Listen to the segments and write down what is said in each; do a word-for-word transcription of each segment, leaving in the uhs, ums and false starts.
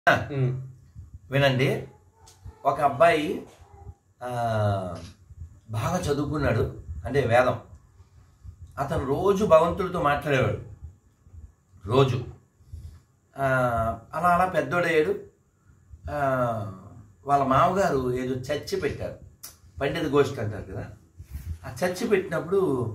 వినండి. ఒక అబ్బాయి బాగా చదువుకున్నాడు, అంటే వేదం. అతను రోజు భగవంతుడితో మాట్లాడేవాడు రోజు. అలా అలా పెద్దోడయ్యాడు. వాళ్ళ మామగారు ఏదో చర్చి పెట్టారు, పండిత గోష్ఠి అంటారు కదా. ఆ చర్చి పెట్టినప్పుడు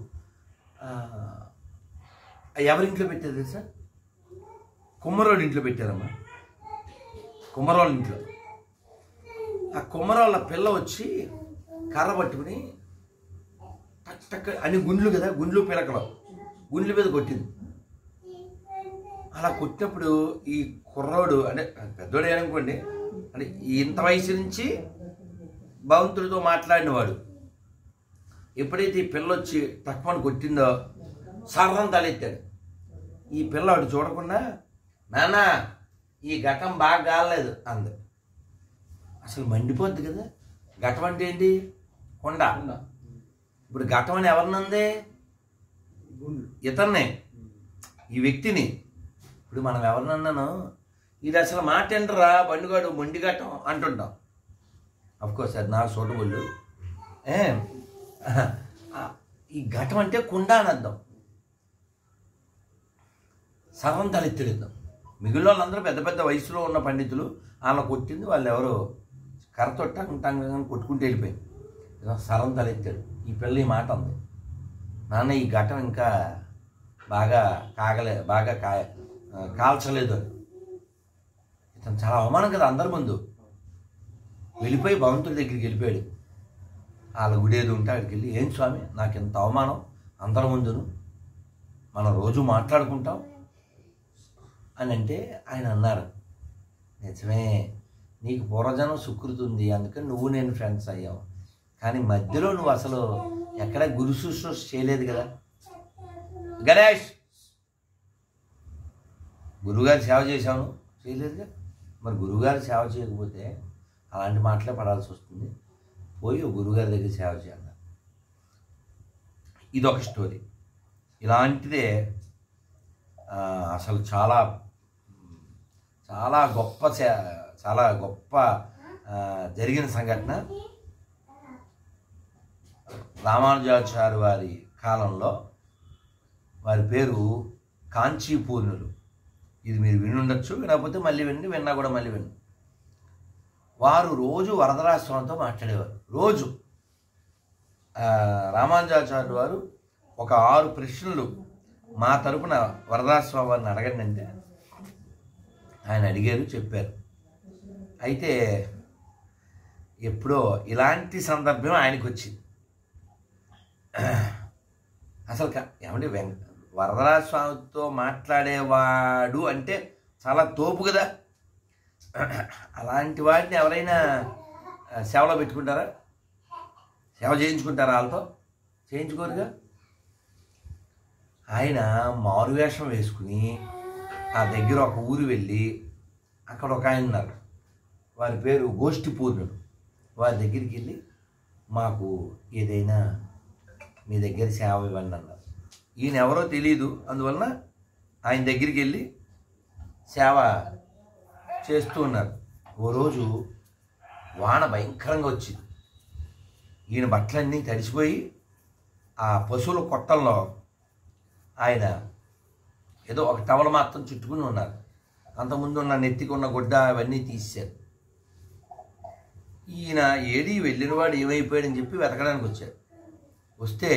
ఎవరింట్లో పెట్టారు తెలుసా? కుమ్మరోళ్ళ ఇంట్లో పెట్టారమ్మా, కుమ్మరోళ్ళ ఇంట్లో. ఆ కుమ్మరోళ్ళ పిల్ల వచ్చి కర్ర పట్టుకుని టక్ టక్ అని గుండ్లు కదా, గుండ్లు పిలకలు గుండ్ల మీద కొట్టింది. అలా కొట్టినప్పుడు ఈ కుర్రోడు అంటే పెద్దోడే అనుకోండి, అంటే ఇంత వయసు నుంచి భగవంతుడితో మాట్లాడినవాడు ఎప్పుడైతే ఈ పిల్ల వచ్చి తక్కువని కొట్టిందో సర్రం తలెత్తాడు. ఈ పిల్లవాడు చూడకుండా, నాన్న ఈ ఘటం బాగా కాలేదు అంది. అసలు మండిపోద్ది కదా. ఘటం అంటే ఏంటి? కొండ. ఇప్పుడు ఘటం అని ఎవరినంది? ఇతన్నే, ఈ వ్యక్తిని. ఇప్పుడు మనం ఎవరినన్నాను, ఇది అసలు మాట ఏంటరా బండిగాడు మొండి ఘటం అంటుంటాం. అఫ్కోర్స్ అది నాకు సూటబుల్. ఏ ఈ ఘటం అంటే కుండ అని అర్థం. సర్వం తలెత్తిడిద్దాం. మిగిలిన వాళ్ళందరూ పెద్ద పెద్ద వయసులో ఉన్న పండితులు. వాళ్ళ కొట్టింది వాళ్ళు ఎవరో కర్రతొట్ట ఉంటాం కొట్టుకుంటూ వెళ్ళిపోయింది. సర్వం తలెత్తాడు. ఈ పిల్ల ఈ మాట ఉంది, నాన్న ఈ ఘటం ఇంకా బాగా కాగలే బాగా కా కాల్చలేదు అని. ఇతను చాలా అవమానం కదా అందరి ముందు. వెళ్ళిపోయి భగవంతుడి దగ్గరికి వెళ్ళిపోయాడు. వాళ్ళ గుడి ఏది ఉంటే అక్కడికి వెళ్ళి, ఏం స్వామి నాకు ఎంత అవమానం అందరి ముందును, మనం రోజు మాట్లాడుకుంటాం అని అంటే ఆయన అన్నారు, నిజమే నీకు పూర్వజనం సుకృతి ఉంది, అందుకని నువ్వు నేను ఫ్రెండ్స్ అయ్యావు. కానీ మధ్యలో నువ్వు అసలు ఎక్కడ గురు శుశ్రూష చేయలేదు కదా. గణేష్ గురువుగారి సేవ చేశాను చేయలేదుగా. మరి గురువుగారి సేవ చేయకపోతే అలాంటి మాటలే పడాల్సి వస్తుంది. పోయి గురువుగారి దగ్గర సేవ చేయాలి. ఇదొక స్టోరీ. ఇలాంటిదే అసలు చాలా చాలా గొప్ప చాలా గొప్ప జరిగిన సంఘటన. రామానుజాచార్య వారి కాలంలో, వారి పేరు కాంచీపూర్ణులు. ఇది మీరు వినుండొచ్చు, వినకపోతే మళ్ళీ వినండి, విన్నా కూడా మళ్ళీ వినండి. వారు రోజు వరదరాజ స్వామితో మాట్లాడేవారు. రోజు రామానుజాచార్య వారు ఒక ఆరు ప్రశ్నలు మా తరపున వరదరాజ స్వామి వారిని అడగండి అంటే ఆయన అడిగారు, చెప్పారు. అయితే ఎప్పుడో ఇలాంటి సందర్భం ఆయనకు వచ్చింది. అసలు ఏమంటే వెంక వరదరాజ స్వామితో మాట్లాడేవాడు అంటే చాలా తోపు కదా. అలాంటి వాటిని ఎవరైనా సేవలో పెట్టుకుంటారా? సేవ చేయించుకుంటారా? వాళ్ళతో చేయించుకోరుగా. ఆయన మారువేషం వేసుకుని ఆ దగ్గర ఒక ఊరు వెళ్ళి, అక్కడ ఒక ఆయన ఉన్నారు, వారి పేరు గోష్ఠి పూర్ణుడు. వారి దగ్గరికి వెళ్ళి, మాకు ఏదైనా మీ దగ్గర సేవ ఇవ్వండి అన్నారు. ఈయన ఎవరో తెలియదు, అందువలన ఆయన దగ్గరికి వెళ్ళి సేవ చేస్తూ ఉన్నారు. ఓ రోజు వాన భయంకరంగా వచ్చింది. ఈయన బట్టలన్నీ తడిసిపోయి ఆ పశువుల కొట్టంలో ఆయన ఏదో ఒక టవల్ మాత్రం చుట్టుకుని ఉన్నారు. అంతకుముందు ఉన్న నెత్తికి ఉన్న గుడ్డ అవన్నీ తీశారు. ఈయన ఏది వెళ్ళినవాడు ఏమైపోయాడని చెప్పి వెతకడానికి వచ్చారు. వస్తే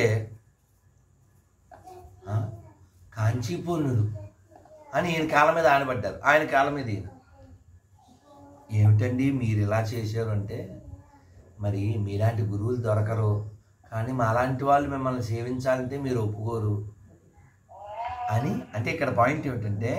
కాంచీపూర్ణుడు అని ఈయన కాళ్ళ మీద ఆనబడ్డారు. ఆయన కాళ్ళ మీద ఈయన, ఏమిటండి మీరు ఇలా చేశారు అంటే, మరి మీలాంటి గురువులు దొరకరు, కానీ మాలాంటి వాళ్ళు మిమ్మల్ని సేవించాలంటే మీరు ఒప్పుకోరు అని. అంటే ఇక్కడ పాయింట్ ఏమిటంటే,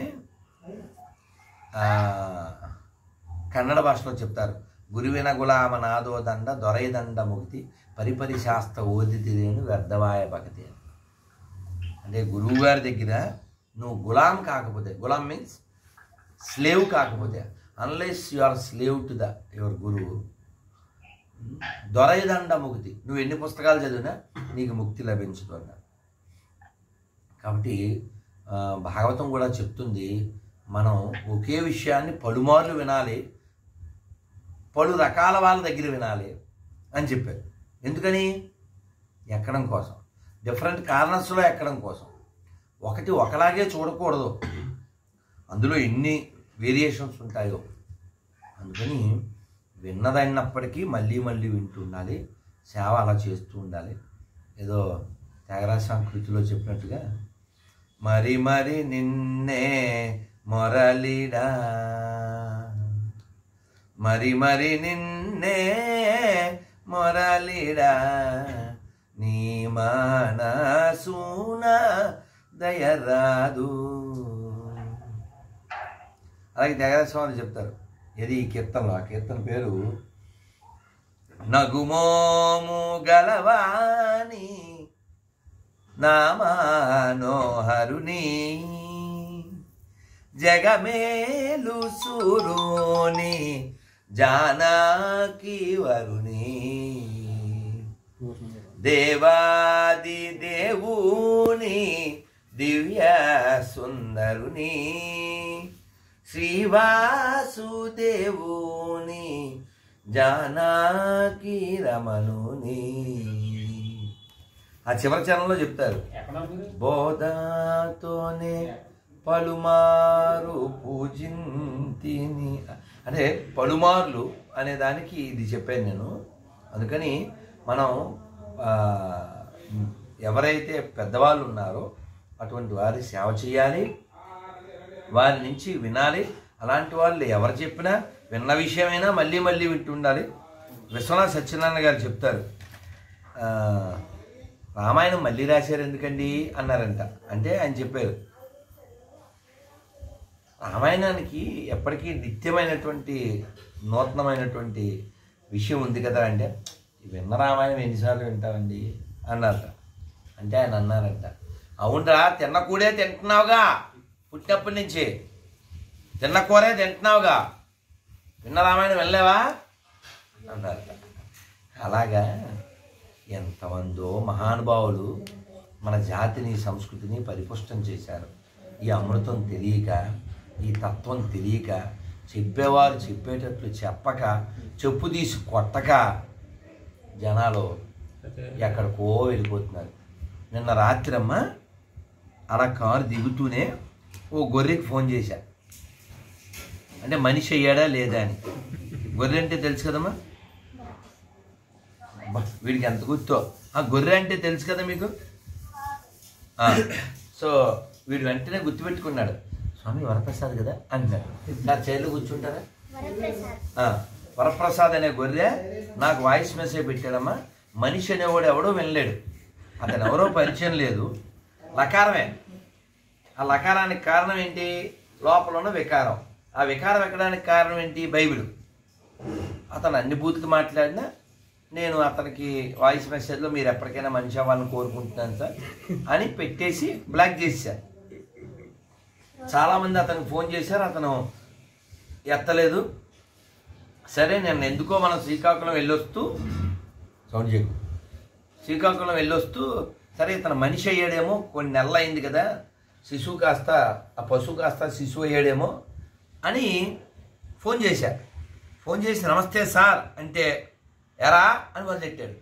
కన్నడ భాషలో చెప్తారు, గురువిన గులామ నాదో దండ దొరైదండ ముక్తి పరిపరి శాస్త్ర ఓదితిరేను వ్యర్థవాయ భగతి. అంటే గురువు గారి దగ్గర నువ్వు గులాం కాకపోతే, గులాం మీన్స్ స్లేవ్ కాకపోతే, unless you are slave to the your గురువు, దొరైదండ ముక్తి, నువ్వు ఎన్ని పుస్తకాలు చదివినా నీకు ముక్తి లభించుతుంది. కాబట్టి భాగవతం కూడా చెప్తుంది, మనం ఒకే విషయాన్ని పలుమార్లు వినాలి, పలు రకాల వాళ్ళ దగ్గర వినాలి అని చెప్పారు. ఎందుకని? ఎక్కడం కోసం, డిఫరెంట్ కార్నర్స్లో ఎక్కడం కోసం. ఒకటి ఒకలాగే చూడకూడదు, అందులో ఎన్ని వేరియేషన్స్ ఉంటాయో. అందుకని విన్నదైనప్పటికీ మళ్ళీ మళ్ళీ వింటూ ఉండాలి, సేవ అలా చేస్తూ ఉండాలి. ఏదో త్యాగరాజ సంస్కృతిలో చెప్పినట్టుగా మరి మరి నిన్నే మొరలిడా, మరి మరి నిన్నే మొరలిడా, నీ మనసున దయరాదు. అలాగే త్యాగరాజ స్వామి చెప్తారు, ఇది ఈ కీర్తనలో. ఆ కీర్తన పేరు నగుమోము గలవాని నామానోహరుని, జగమేలు సూరుని జానకి వరుని, దేవాది దేవుని దివ్య సుందరుని, శ్రీవాసుదేవుని జానకి రమణుని. ఆ చివరి చరణంలో చెప్తారు, బోధతోనే పలుమారు పూజింతిని. అంటే పలుమార్లు అనే దానికి ఇది చెప్పాను నేను. అందుకని మనం ఎవరైతే పెద్దవాళ్ళు ఉన్నారో అటువంటి వారి సేవ చేయాలి, వారి నుంచి వినాలి. అలాంటి వాళ్ళు ఎవరు చెప్పినా విన్న విషయమైనా మళ్ళీ మళ్ళీ వింటూ ఉండాలి. విశ్వనాథ సత్యనారాయణ గారు చెప్తారు, రామాయణం మళ్ళీ రాశారు ఎందుకండి అన్నారంట. అంటే ఆయన చెప్పారు, రామాయణానికి ఎప్పటికీ నిత్యమైనటువంటి నూతనమైనటువంటి విషయం ఉంది కదా. అంటే విన్న రామాయణం ఎన్నిసార్లు వింటామండి అన్నారట. అంటే ఆయన అన్నారంట, అవునరా, తిన్న కూడే తింటున్నావుగా, పుట్టినప్పటి నుంచి తిన్న కూరే తింటున్నావుగా, విన్న రామాయణం వెళ్ళలేవా అన్నారట. అలాగా ఎంతమందో మహానుభావులు మన జాతిని సంస్కృతిని పరిపుష్టం చేశారు. ఈ అమృతం తెలియక, ఈ తత్వం తెలియక, చెప్పేవారు చెప్పేటట్లు చెప్పక, చెప్పు తీసి కొట్టక జనాలు ఎక్కడికో వెళ్ళిపోతున్నారు. నిన్న రాత్రి అమ్మ అలా కారు దిగుతూనే ఓ గొర్రెకి ఫోన్ చేశా. అంటే మనిషి అయ్యాడా లేదా అని. గొర్రె అంటే తెలుసు కదమ్మా, వీడికి ఎంత గుర్తో. ఆ గొర్రె అంటే తెలుసు కదా మీకు. సో వీడు వెంటనే గుర్తుపెట్టుకున్నాడు, స్వామి వరప్రసాద్ కదా అంటున్నాడు. సార్ చైర్లో కూర్చుంటారా? వరప్రసాద్ అనే గొర్రె నాకు వాయిస్ మెసేజ్ పెట్టాడమ్మా. మనిషి అనేవాడు ఎవడో వినలేడు, అతను ఎవరో పరిచయం లేదు, లకారమే. ఆ లకారానికి కారణం ఏంటి? లోపల ఉన్న వికారం. ఆ వికారం ఎక్కడానికి కారణం ఏంటి? బైబిల్. అతను అన్ని బూతులు మాట్లాడినా నేను అతనికి వాయిస్ మెసేజ్లో మీరు ఎప్పటికైనా మనిషి అవ్వాలని కోరుకుంటున్నాను సార్ అని పెట్టేసి బ్లాక్ చేశారు. చాలామంది అతనికి ఫోన్ చేశారు, అతను ఎత్తలేదు. సరే నేను ఎందుకో మనం శ్రీకాకుళం వెళ్ళొస్తూ సౌండ్ చేయకు శ్రీకాకుళం వెళ్ళొస్తూ సరే ఇతను మనిషి అయ్యాడేమో, కొన్ని నెలలు అయింది కదా, శిశువు కాస్త ఆ పశువు కాస్త శిశువు అయ్యాడేమో అని ఫోన్ చేశా. ఫోన్ చేసి నమస్తే సార్ అంటే ఎరా అని మొదలెట్టాడు.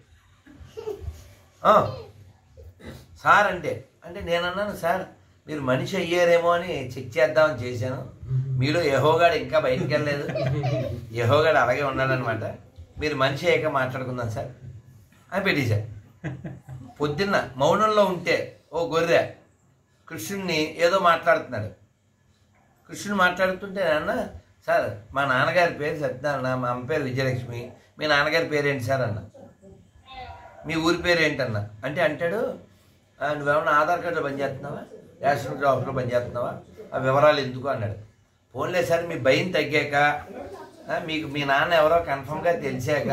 సార్ అంటే అంటే నేనన్నాను, సార్ మీరు మనిషి అయ్యారేమో అని చెక్ చేద్దామని చేశాను, మీలో యెహోవాడు ఇంకా బయటికి వెళ్ళలేదు, యెహోవాడు అలాగే ఉన్నాడనమాట, మీరు మనిషి అయ్యాక మాట్లాడుకుందాం సార్ అని పెట్టేశారు. పొద్దున్న మౌనంలో ఉంటే ఓ గొర్రె కృష్ణుడిని ఏదో మాట్లాడుతున్నాడు. కృష్ణుడు మాట్లాడుతుంటే అన్న, సార్ మా నాన్నగారి పేరు సత్యనారాయణ, మా అమ్మ పేరు విజయలక్ష్మి, మీ నాన్నగారి పేరేంటి సార్ అన్న, మీ ఊరి పేరు ఏంటన్నా అంటే అంటాడు, నువ్వేమన్నా ఆధార్ కార్డులో పనిచేస్తున్నావా, రేషన్ షాప్లో పనిచేస్తున్నావా, ఆ వివరాలు ఎందుకు అన్నాడు. ఫోన్లే సార్ మీ భయం తగ్గాక, మీకు మీ నాన్న ఎవరో కన్ఫర్మ్గా తెలిసాక,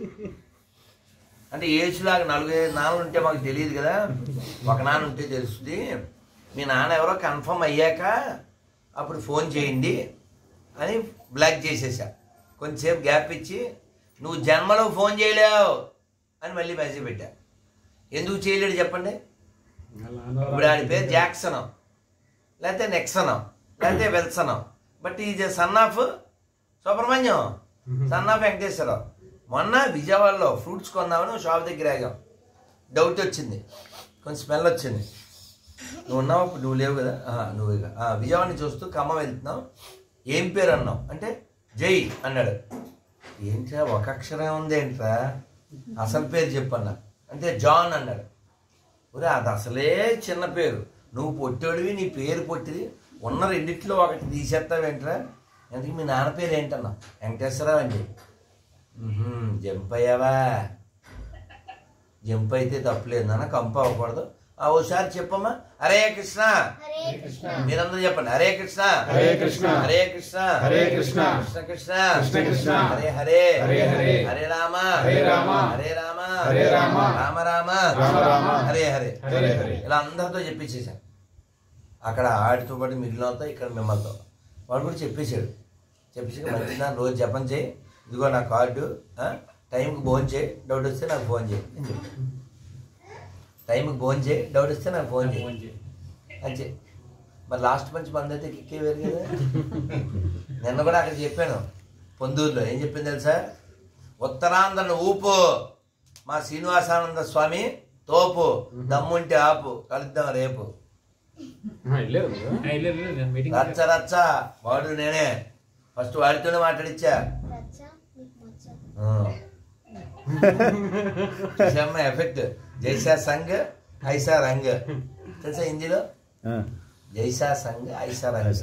అంటే ఏజ్లాగా నలుగురు నాన్నలు ఉంటే మాకు తెలియదు కదా, ఒక నాన్న ఉంటే తెలుస్తుంది, మీ నాన్న ఎవరో కన్ఫర్మ్ అయ్యాక అప్పుడు ఫోన్ చేయండి అని బ్లాక్ చేసేసా. కొంచెంసేపు గ్యాప్ ఇచ్చి నువ్వు జన్మలో ఫోన్ చేయలేవు అని మళ్ళీ మెసేజ్ పెట్టా. ఎందుకు చేయలేడు చెప్పండి? ఇప్పుడు ఆడి పేరు జాక్సన్, లేకపోతే నెక్సన్, లేకపోతే Wilson, but is son of Subrahmanyam, son of Venkateswararao. మొన్న విజయవాడలో ఫ్రూట్స్ కొందామని షాప్ దగ్గర ఆగాం. డౌట్ వచ్చింది, కొంచెం స్మెల్ వచ్చింది. నువ్వు ఉన్నావు, నువ్వు లేవు కదా, నువ్వు విజయవాడని చూస్తూ ఖమ్మం వెళ్తున్నావు, ఏం పేరు అన్నావు అంటే జై అన్నాడు. ఏంట్రా ఒక అక్షరం ఉంది ఏంట్రా, అసలు పేరు చెప్పన్నా అంటే జాన్ అన్నాడు. ఒరే అది అసలే చిన్న పేరు, నువ్వు పొట్టోడివి, నీ పేరు పొట్టిది, ఉన్న రెండిట్లో ఒకటి తీసేస్తావేంట్రా, ఎందుకు మీ నాన్న పేరు ఏంటన్నా వెంకటేశ్వరరావు అండి. జంప్ అయ్యావా, జంప్ అయితే తప్పులేదు నాన్న, కంప అవ్వకూడదు. ఆ ఓసారి చెప్పమ్మా, హరే కృష్ణ, మీరందరూ చెప్పండి, హరే కృష్ణ హరే కృష్ణ హరే కృష్ణ హరే కృష్ణ కృష్ణ కృష్ణ కృష్ణ కృష్ణ హరే హరే హరే హరే హరే రామ హరే రామ హరే రామ హరే రామ రామ రామ రామ రామ హరే హరే హరే హరే ఇలా అందరితో చెప్పేసేసాను. అక్కడ ఆడితో పాటు మిగిలినతో ఇక్కడ మిమ్మల్తో వాడు కూడా చెప్పేశాడు. చెప్పేసి మంచిదా రోజు జపం చేయి, ఇదిగో నా కార్డు, టైంకి ఫోన్ చేయి, డౌట్ వస్తే నాకు ఫోన్ చేయి అని చెప్పి, టైంకి ఫోన్ చేయి, డౌట్ వస్తే నాకు ఫోన్ చేయి అంతే. మరి లాస్ట్ మంచి మంది అయితే కిక్కే వేరు కదా. నిన్న కూడా అక్కడ చెప్పాను పొందూరులో, ఏం చెప్పింది తెలుసా, ఉత్తరాంధ్రను ఊపు, మా శ్రీనివాసానంద స్వామి తోపు, దమ్ముంటే ఆపు, కలుద్దాం రేపు. రచ్చ రచ్చ వాడు నేనే, ఫస్ట్ వాడితోనే మాట్లాడిచ్చా. ఎఫెక్ట్ జైసా సంఘ్ ఐసా రంగ్ తెలుసా హిందీలో, జైసా సంఘ్ ఐసా రంగ్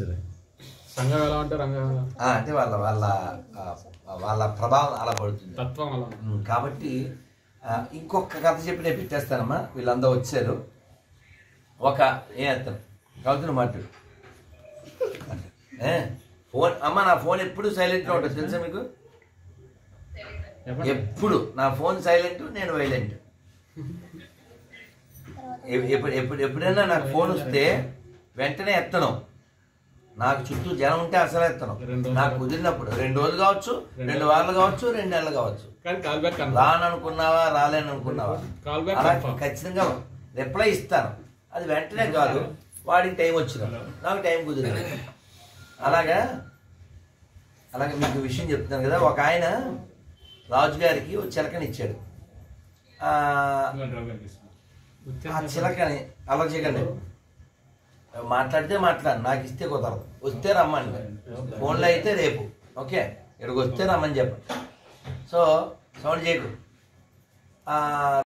అంటే వాళ్ళ వాళ్ళ వాళ్ళ ప్రభావం అలా పడుతుంది. కాబట్టి ఇంకొక కథ చెప్పి నేను పెట్టేస్తానమ్మా, వీళ్ళందరూ వచ్చారు. ఒక ఏ అతను కవుతున్న మాట్లాడు ఫోన్, అమ్మ నా ఫోన్ ఎప్పుడు సైలెంట్లో ఉంటుంది తెలుసా మీకు, ఎప్పుడు నా ఫోన్ సైలెంట్, నేను వైలెంట్. ఎప్పుడు ఎప్పుడు ఎప్పుడైనా నాకు ఫోన్ వస్తే వెంటనే ఎత్తను, నాకు చుట్టూ జనం ఉంటే అసలు ఎత్తను. నాకు కుదిరినప్పుడు రెండు రోజులు కావచ్చు, రెండు వారాలు కావచ్చు, రెండు నెలలు కావచ్చు, రాననుకున్నావా రాలేను అనుకున్నావా అలా ఖచ్చితంగా రిప్లై ఇస్తాను. అది వెంటనే కాదు, వాడికి టైం వచ్చిన నాకు టైం కుదిరింది. అలాగా అలాగే మీకు విషయం చెప్తున్నాను కదా, ఒక ఆయన రాజుగారికి ఒక చిలకని ఇచ్చాడు. ఆ చిలకని అలా చేయకండి, మాట్లాడితే మాట్లాడు, నాకు ఇస్తే కుదరదు, వస్తే రమ్మని, ఫోన్లో అయితే రేపు, ఓకే ఇక్కడికి వస్తే రమ్మని చెప్పండి. సో సౌండ్ చేయకు.